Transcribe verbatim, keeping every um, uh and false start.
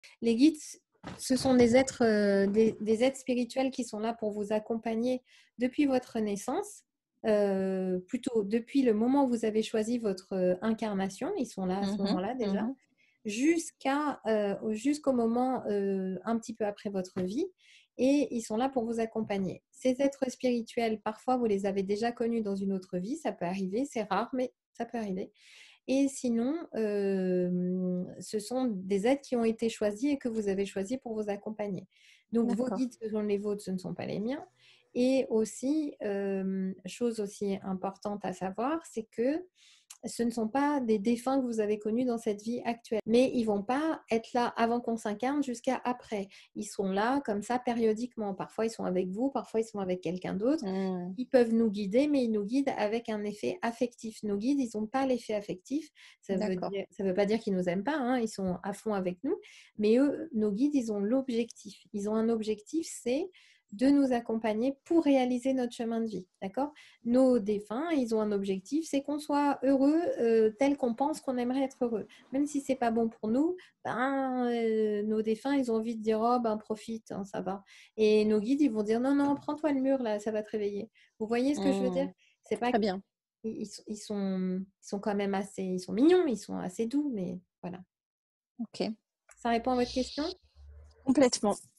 Les guides, ce sont des êtres, euh, des, des êtres spirituels qui sont là pour vous accompagner depuis votre naissance, euh, plutôt depuis le moment où vous avez choisi votre euh, incarnation. Ils sont là à ce Mhm, moment-là déjà, mhm. jusqu'à, euh, jusqu'au moment euh, un petit peu après votre vie. Et ils sont là pour vous accompagner. Ces êtres spirituels, parfois, vous les avez déjà connus dans une autre vie. Ça peut arriver, c'est rare, mais ça peut arriver. Et sinon, euh, ce sont des êtres qui ont été choisis et que vous avez choisis pour vous accompagner. Donc, vos D'accord, guides, ce sont les vôtres, ce ne sont pas les miens. Et aussi, euh, chose aussi importante à savoir, c'est que ce ne sont pas des défunts que vous avez connus dans cette vie actuelle. Mais ils ne vont pas être là avant qu'on s'incarne jusqu'à après. Ils sont là comme ça périodiquement. Parfois, ils sont avec vous, parfois, ils sont avec quelqu'un d'autre. mm, Ils peuvent nous guider, mais ils nous guident avec un effet affectif. Nos guides, ils n'ont pas l'effet affectif. Ça veut d'accord, dire, ça veut pas dire qu'ils nous aiment pas, hein, ils sont à fond avec nous. Mais eux, nos guides, ils ont l'objectif. Ils ont un objectif, c'est de nous accompagner pour réaliser notre chemin de vie. D'accord? Nos défunts, ils ont un objectif, c'est qu'on soit heureux euh, tel qu'on pense qu'on aimerait être heureux. Même si c'est pas bon pour nous, ben, euh, nos défunts, ils ont envie de dire, oh, ben, profite, hein, ça va. Et nos guides, ils vont dire, non, non, prends-toi le mur, là, ça va te réveiller. Vous voyez ce que je veux dire? mm. C'est pas Très bien. ils, ils sont, ils sont quand même assez, ils sont mignons, ils sont assez doux, mais voilà. Ok, Ça répond à votre question? complètement.